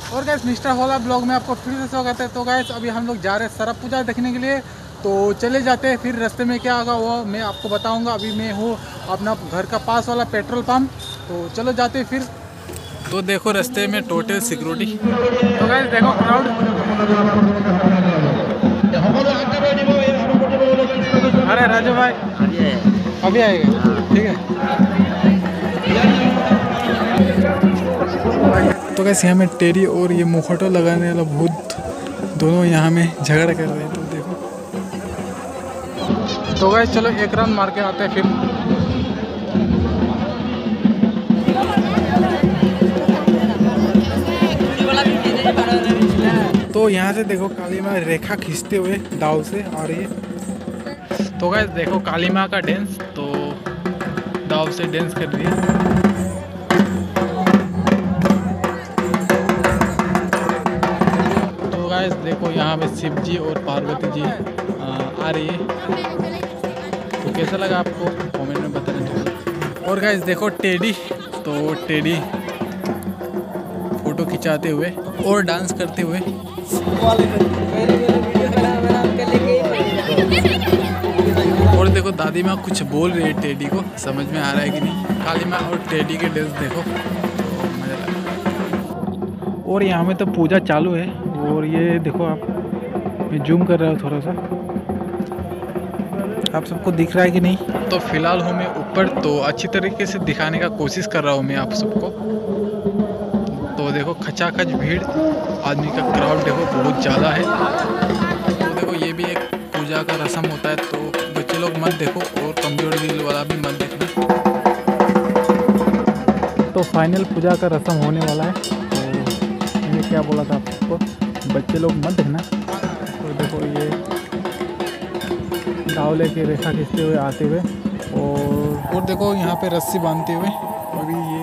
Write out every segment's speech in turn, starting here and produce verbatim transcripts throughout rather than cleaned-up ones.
और guys mister होला blog में आपको फिर से स्वागत है। तो गाइस अभी हम लोग जा रहे हैं सरप पूजा देखने के लिए, तो चले जाते हैं। फिर रास्ते में क्या होगा वो मैं आपको बताऊंगा। अभी मैं हूँ अपना घर का पास वाला पेट्रोल पंप, तो चलो जाते हैं फिर। तो देखो रास्ते में टोटल सिक्योरिटी। तो गाइस देखो क्राउड। अरे राजू भाई अभी आएगा, ठीक है। तो कैसे यहाँ में टेरी और ये मुखौटा लगाने वाला भूत दोनों यहाँ में झगड़ा कर रहे हैं। तो देखो, तो गाइस चलो एक राउंड मार के आते हैं फिर। तो यहाँ से देखो काली माँ रेखा खींचते हुए दाव से आ रही है। तो गाइस देखो काली माँ का डांस, तो दाव से डांस कर रही है। गाइस देखो यहाँ पे शिव जी और पार्वती जी आ, आ रही है। तो कैसा लगा आपको कमेंट में बताना। और गाइस देखो टेडी, तो टेडी फोटो खिंचाते हुए और डांस करते हुए। और देखो दादी माँ कुछ बोल रही है टेडी को, समझ में आ रहा है कि नहीं। काली माँ और टेडी के डांस देखो, तो मजा लगा। और यहाँ में तो पूजा चालू है। और ये देखो आप, मैं जूम कर रहा हूँ थोड़ा सा, आप सबको दिख रहा है कि नहीं। तो फिलहाल हूँ मैं ऊपर, तो अच्छी तरीके से दिखाने का कोशिश कर रहा हूँ मैं आप सबको। तो देखो खचाखच भीड़, आदमी का क्राउड देखो बहुत ज़्यादा है। तो देखो ये भी एक पूजा का रस्म होता है, तो बच्चे लोग मत देखो और कमजोर दिल वाला भी मत देखना। तो फाइनल पूजा का रस्म होने वाला है। तो मैंने क्या बोला था आप सबको, बच्चे लोग मत देखना। तो देखो ये दाव लेके रेखा खींचते हुए आते हुए, और और देखो यहाँ पे रस्सी बांधते हुए। अभी ये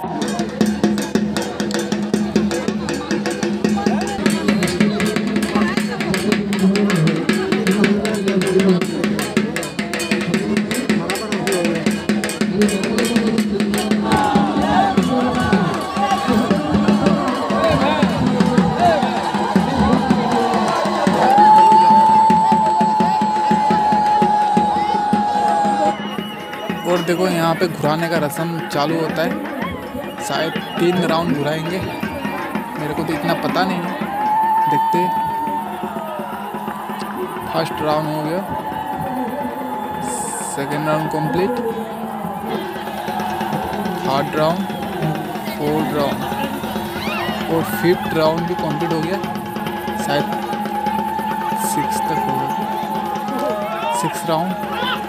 और देखो यहाँ पे घुराने का रस्म चालू होता है। शायद तीन राउंड घुराएंगे, मेरे को तो इतना पता नहीं है, देखते। फर्स्ट राउंड हो गया, second round complete, third round, fourth round और फिफ्थ राउंड भी कंप्लीट हो गया। शायद सिक्स तक हो गया, सिक्स राउंड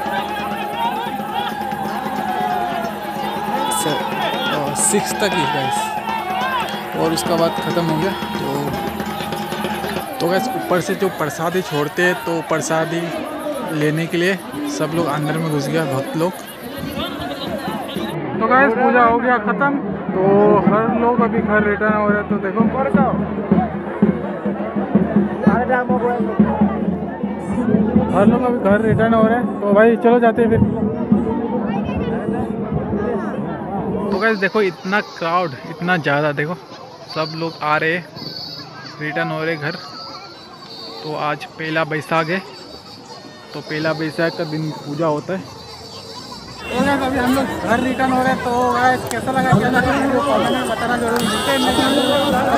सिक्स तक ही गाइस, और उसका बाद ख़त्म हो गया। तो तो गाइस ऊपर से जो प्रसादी छोड़ते हैं, तो प्रसादी लेने के लिए सब लोग अंदर में घुस गया, भक्त लोग। तो गाइस पूजा हो गया ख़त्म, तो हर लोग अभी घर रिटर्न हो रहे हैं। तो देखो हर लोग अभी घर रिटर्न हो रहे हैं। तो भाई चलो जाते हैं फिर। तो गाइस देखो इतना क्राउड, इतना ज़्यादा, देखो सब लोग आ रहे, रिटर्न हो रहे घर। तो आज पहला बैसाख है, तो पहला बैसाख का दिन पूजा होता है। तो गाइस अभी हम लोग घर रिटर्न हो रहे हैं। तो गाइस कैसा लगा, क्या लगा, बताना जरूर।